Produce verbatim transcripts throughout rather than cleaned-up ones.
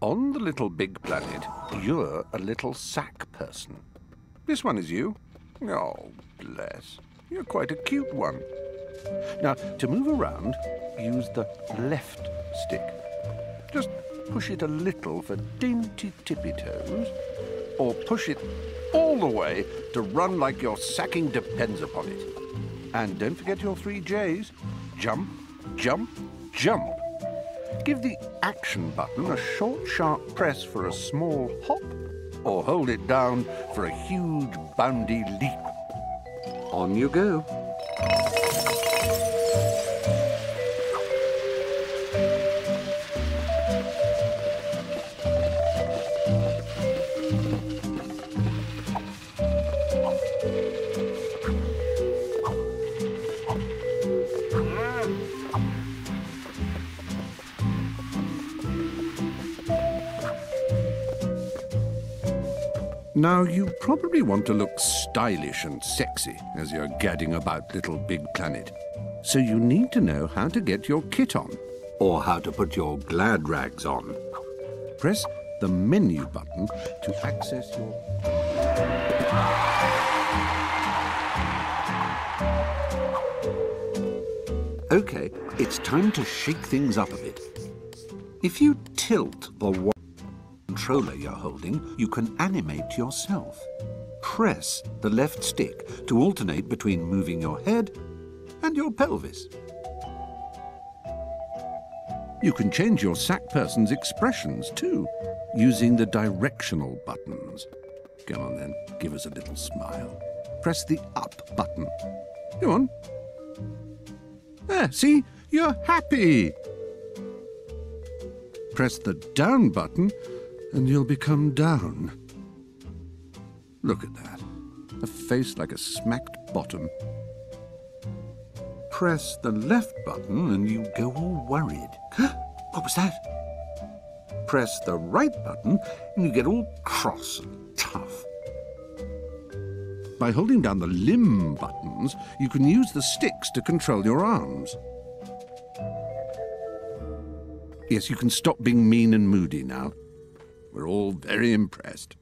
On the Little Big Planet, you're a little sack person. This one is you. Oh, bless. You're quite a cute one. Now, to move around, use the left stick. Just push it a little for dainty tippy toes, or push it all the way to run like your sacking depends upon it. And don't forget your three J's. Jump, jump, jump. Give the action button a short, sharp press for a small hop, or hold it down for a huge, boundy leap. On you go. Now, you probably want to look stylish and sexy as you're gadding about Little Big Planet. So you need to know how to get your kit on, or how to put your glad rags on. Press the menu button to access your... OK, it's time to shake things up a bit. If you tilt the controller you're holding, you can animate yourself. Press the left stick to alternate between moving your head and your pelvis. You can change your sack person's expressions too, using the directional buttons. Come on then, give us a little smile. Press the up button. Go on. There, see? You're happy. Press the down button and you'll become down. Look at that. A face like a smacked bottom. Press the left button and you go all worried. What was that? Press the right button and you get all cross and tough. By holding down the limb buttons, you can use the sticks to control your arms. Yes, you can stop being mean and moody now. We're all very impressed.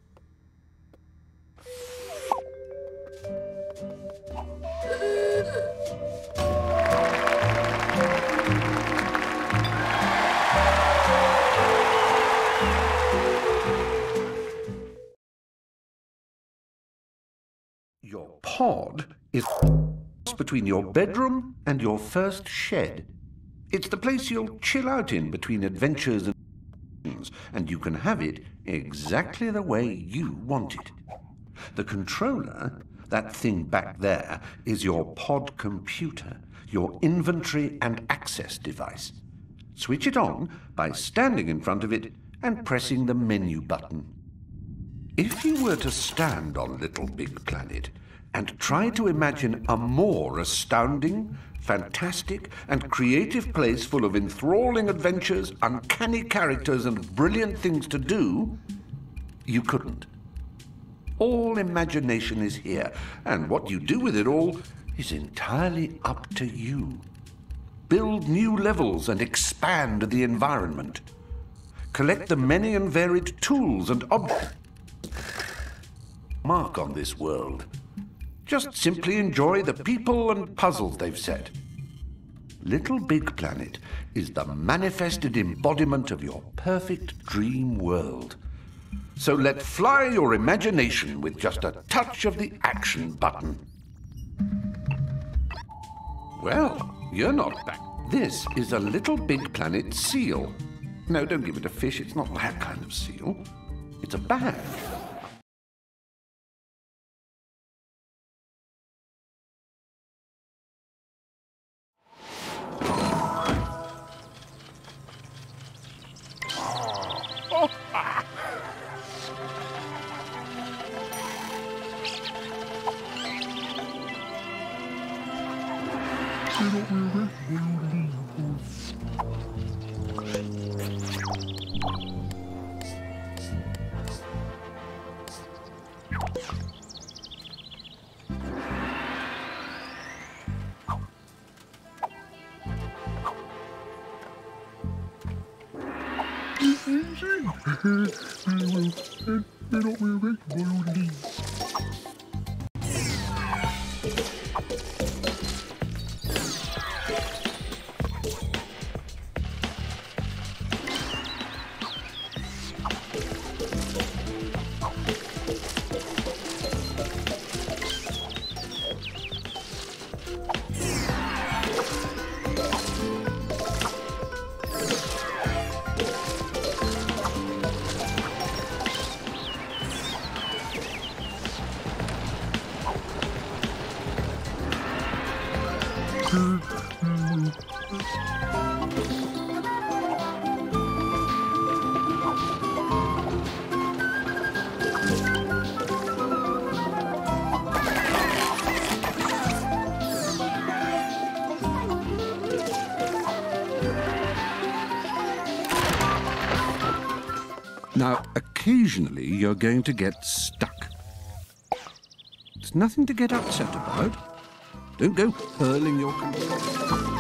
Your pod is between your bedroom and your first shed. It's the place you'll chill out in between adventures and and you can have it exactly the way you want it. The controller, that thing back there, is your pod computer, your inventory and access device. Switch it on by standing in front of it and pressing the menu button. If you were to stand on Little Big Planet and try to imagine a more astounding, fantastic and creative place full of enthralling adventures, uncanny characters and brilliant things to do, you couldn't. All imagination is here, and what you do with it all is entirely up to you. Build new levels and expand the environment. Collect the many and varied tools and objects. Mark on this world. Just simply enjoy the people and puzzles they've set. Little Big Planet is the manifested embodiment of your perfect dream world. So let fly your imagination with just a touch of the action button. Well, you're not back. This is a Little Big Planet seal. No, don't give it a fish. It's not that kind of seal. It's a bag. Now, occasionally you're going to get stuck. It's nothing to get upset about. Don't go hurling your controller.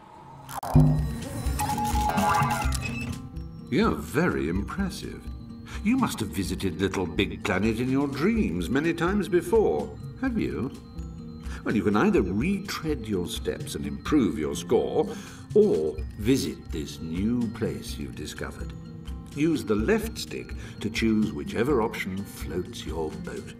You're very impressive. You must have visited Little Big Planet in your dreams many times before, have you? Well, you can either retread your steps and improve your score, or visit this new place you've discovered. Use the left stick to choose whichever option floats your boat.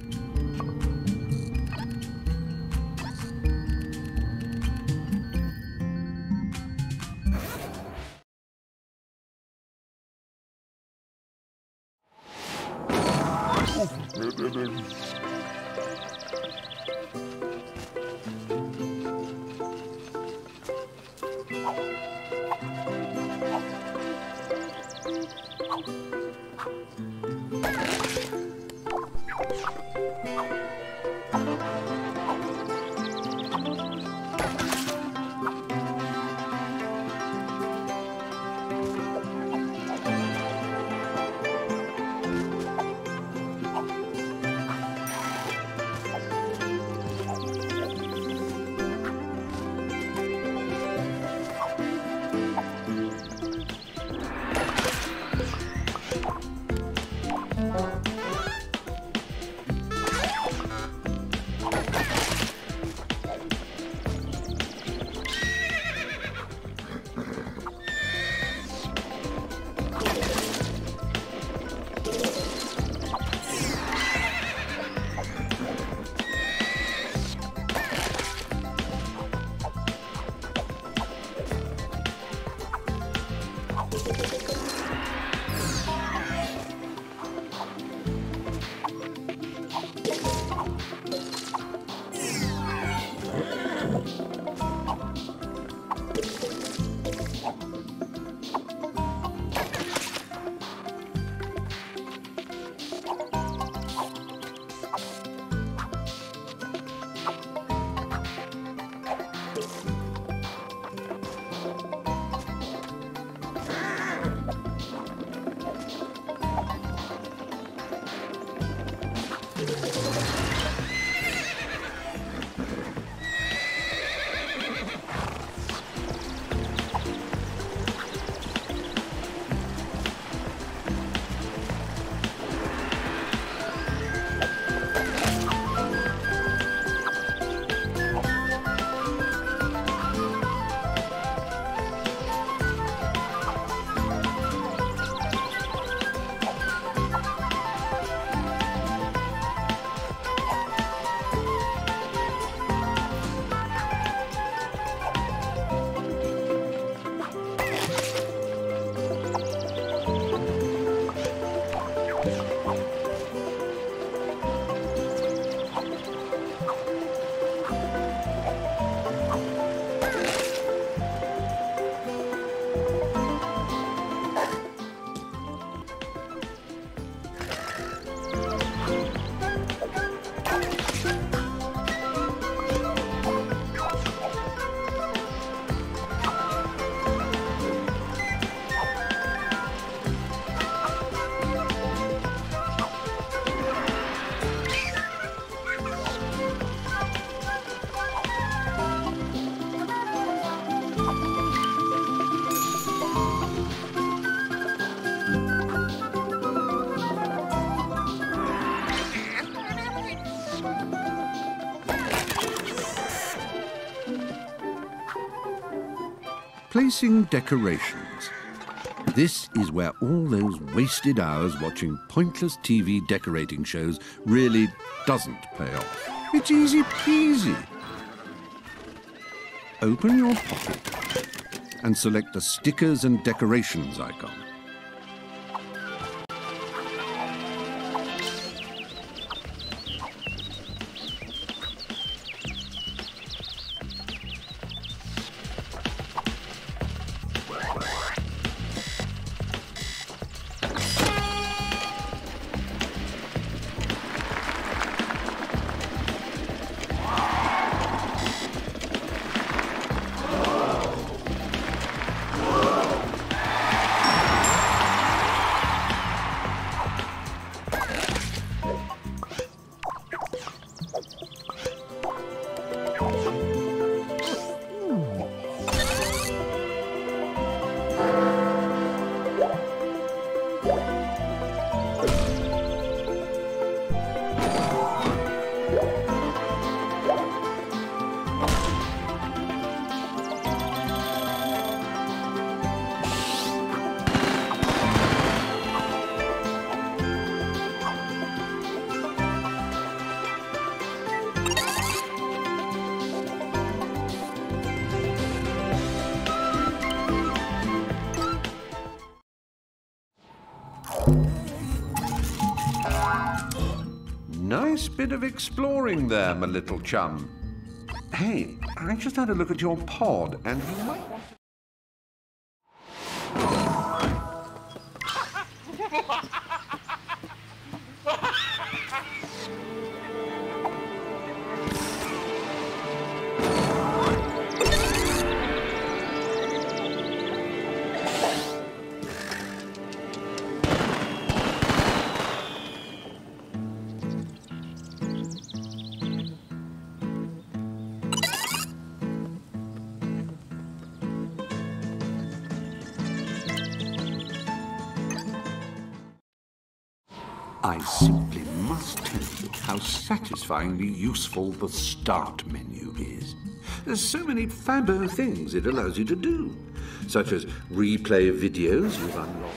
Placing decorations. This is where all those wasted hours watching pointless T V decorating shows really doesn't pay off. It's easy peasy. Open your pocket and select the Stickers and Decorations icon. nice bit of exploring there, my little chum. Hey, I just had a look at your pod, and you might want to... I simply must tell you how satisfyingly useful the Start menu is. There's so many fabbo things it allows you to do, such as replay videos you've unlocked.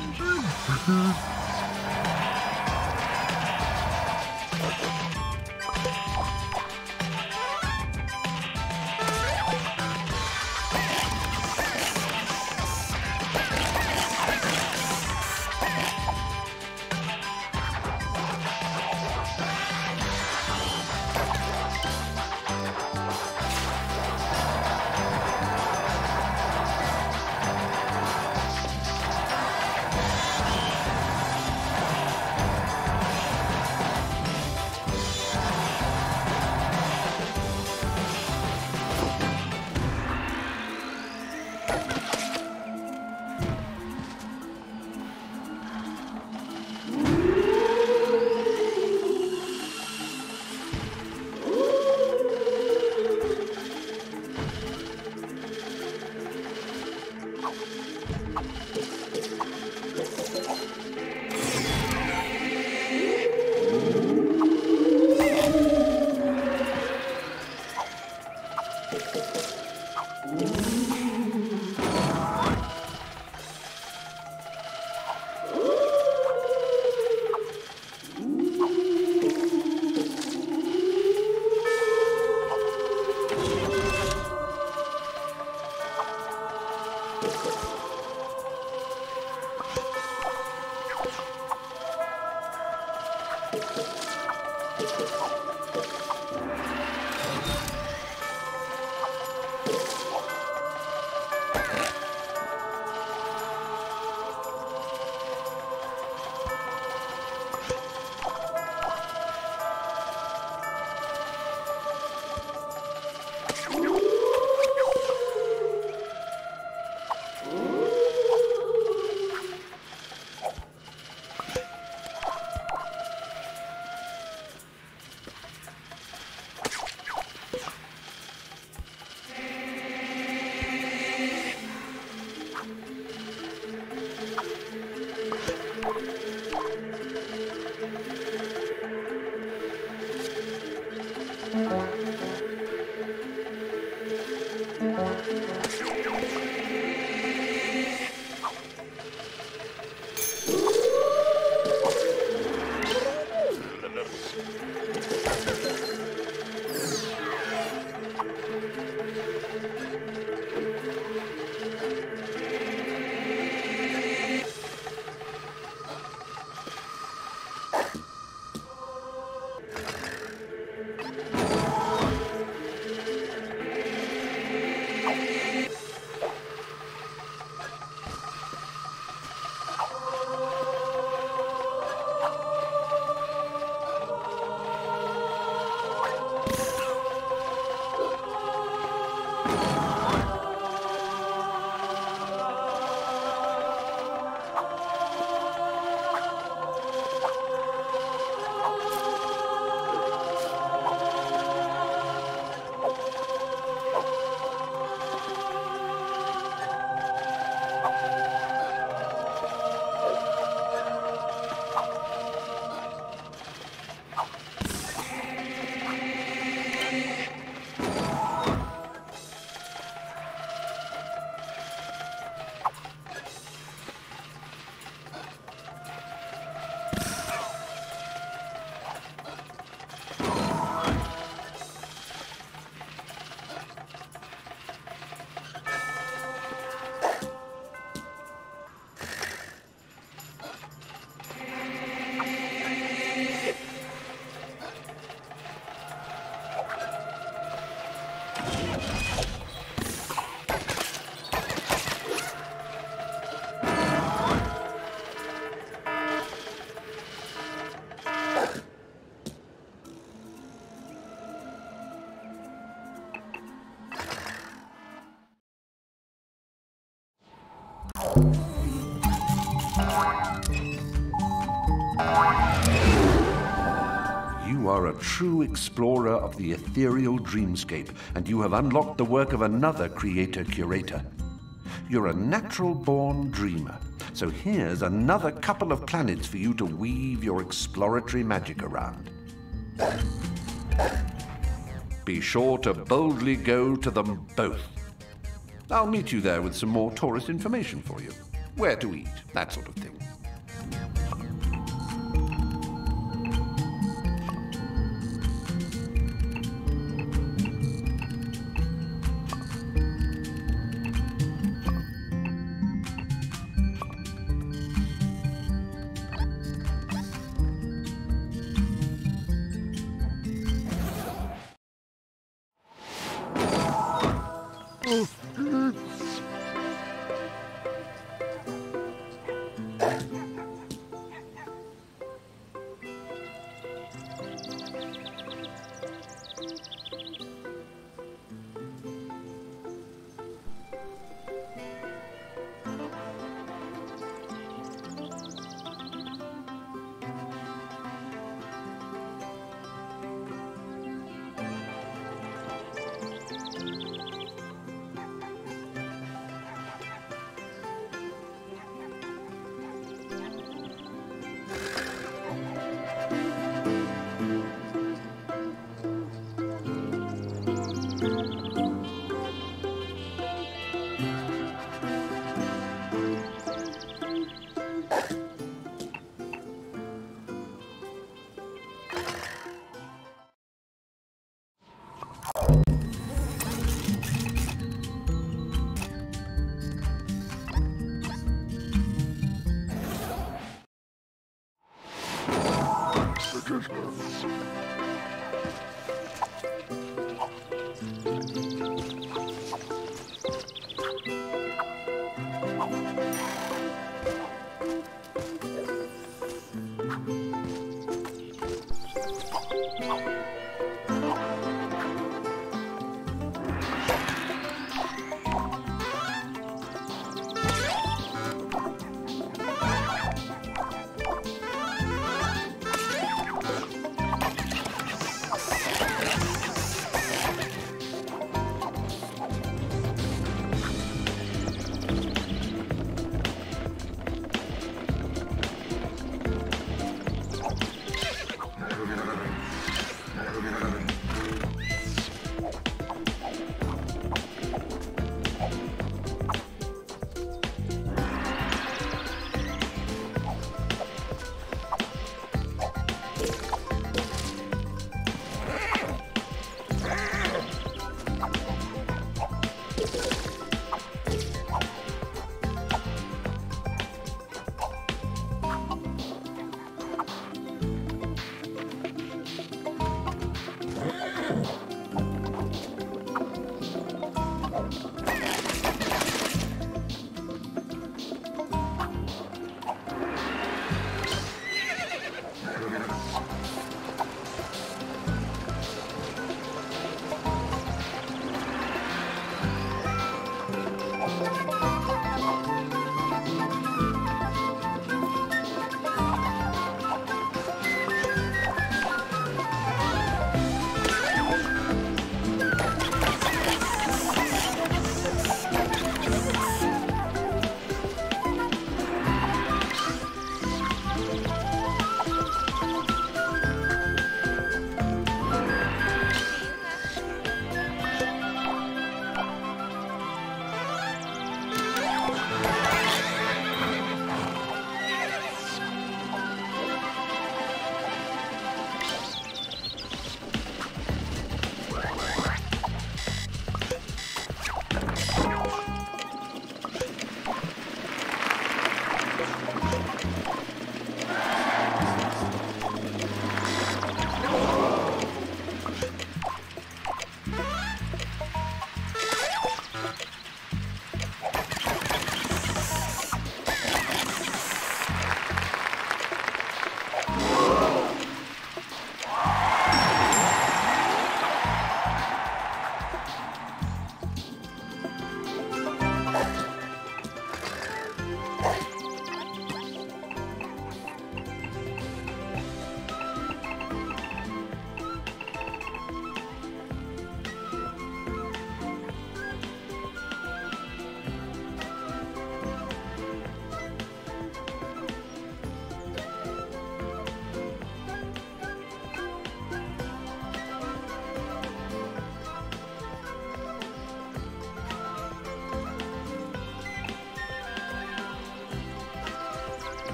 You are a true explorer of the ethereal dreamscape, and you have unlocked the work of another creator-curator. You're a natural-born dreamer, so here's another couple of planets for you to weave your exploratory magic around. Be sure to boldly go to them both. I'll meet you there with some more tourist information for you. where to eat, that sort of thing.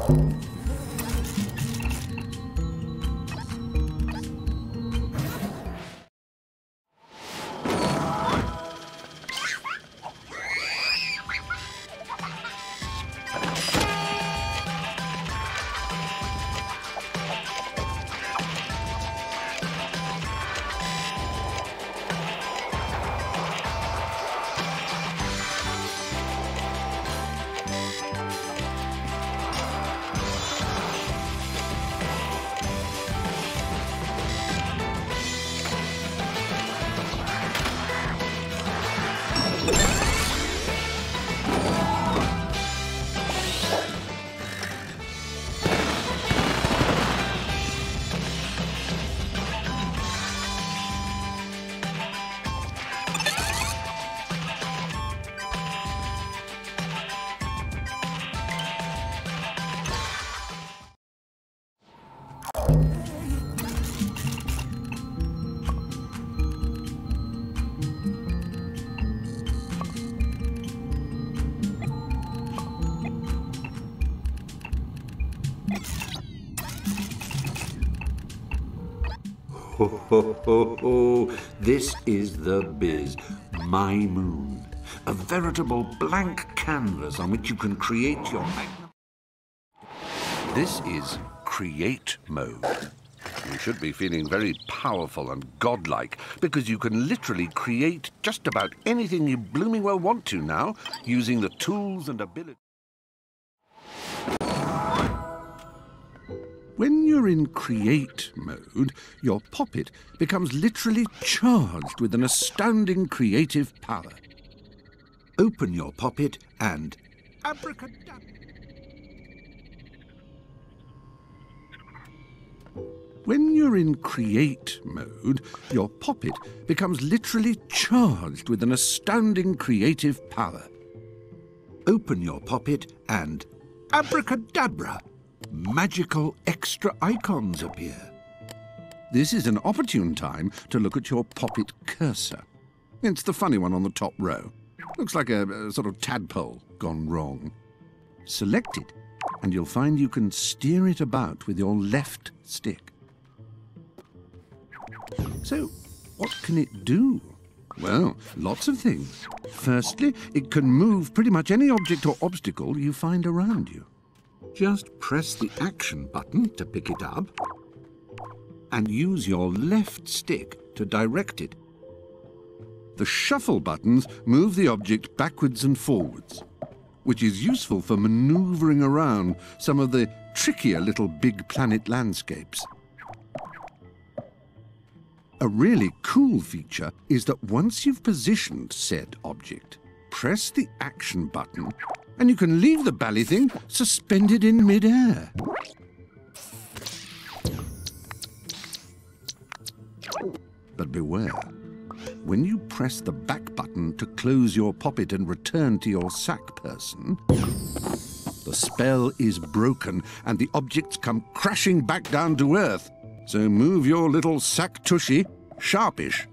Ho, ho, ho, ho. This is the biz, My Moon. A veritable blank canvas on which you can create your magn... This is Create Mode. You should be feeling very powerful and godlike, because you can literally create just about anything you blooming well want to now, using the tools and abilities. When you're in Create Mode, your poppet becomes literally charged with an astounding creative power. Open your poppet and abracadabra. When you're in Create Mode, your poppet becomes literally charged with an astounding creative power. Open your poppet and abracadabra. Magical extra icons appear. This is an opportune time to look at your poppet cursor. It's the funny one on the top row. Looks like a, a sort of tadpole gone wrong. Select it, and you'll find you can steer it about with your left stick. So, what can it do? Well, lots of things. Firstly, it can move pretty much any object or obstacle you find around you. Just press the action button to pick it up and use your left stick to direct it. The shuffle buttons move the object backwards and forwards, which is useful for manoeuvring around some of the trickier little big planet landscapes. A really cool feature is that once you've positioned said object, press the action button and you can leave the bally thing suspended in mid-air. But beware, when you press the back button to close your poppet and return to your sack person, the spell is broken and the objects come crashing back down to earth. So move your little sack tushy sharpish.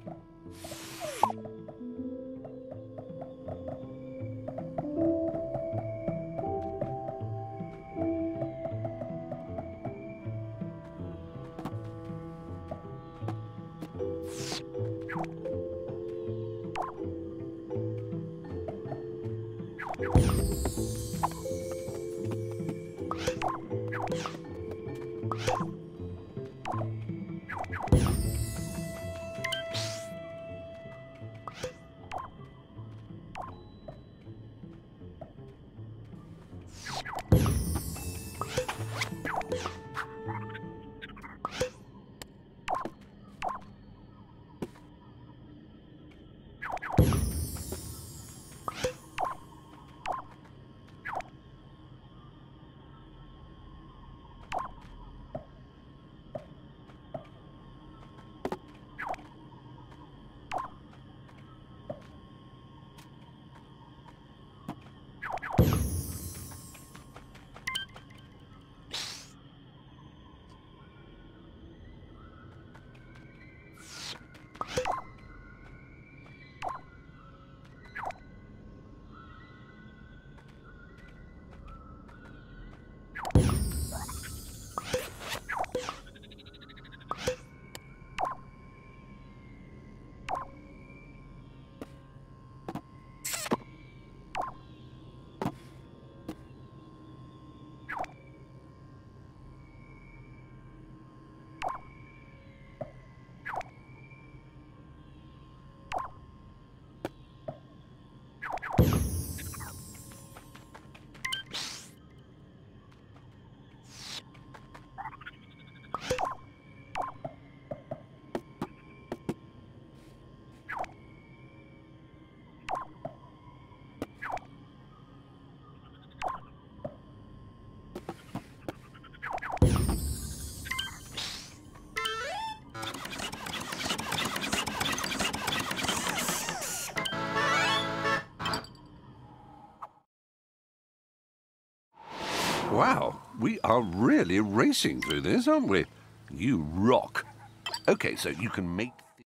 Wow, we are really racing through this, aren't we? You rock. Okay, so you can make...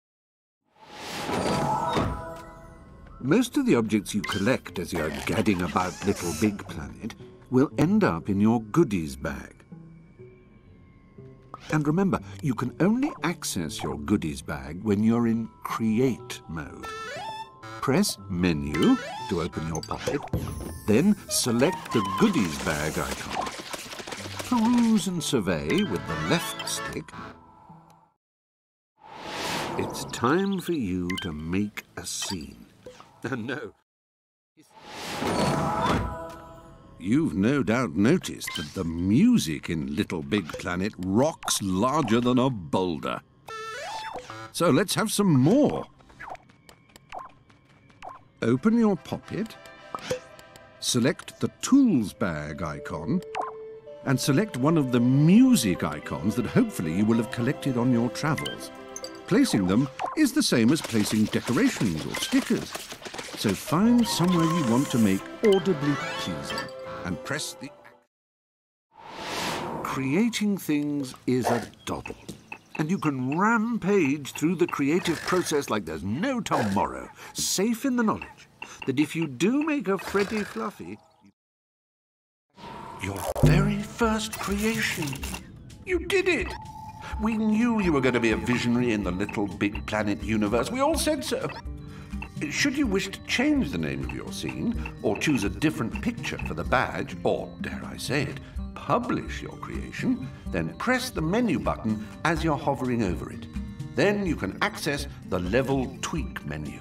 Most of the objects you collect as you're gadding about Little Big Planet will end up in your goodies bag. And remember, you can only access your goodies bag when you're in Create mode. Press Menu to open your pocket, then select the goodies bag icon. Peruse and survey with the left stick. It's time for you to make a scene. No. You've no doubt noticed that the music in Little Big Planet rocks larger than a boulder. So let's have some more. Open your pocket, select the Tools bag icon, and select one of the music icons that hopefully you will have collected on your travels. Placing them is the same as placing decorations or stickers. So find somewhere you want to make audibly pleasing and press the... Creating things is a doddle, and you can rampage through the creative process like there's no tomorrow, safe in the knowledge that if you do make a Freddy Fluffy... Your very first creation. You did it! We knew you were going to be a visionary in the Little Big Planet universe. We all said so. Should you wish to change the name of your scene, or choose a different picture for the badge, or, dare I say it, publish your creation, then press the menu button as you're hovering over it. Then you can access the Level Tweak menu.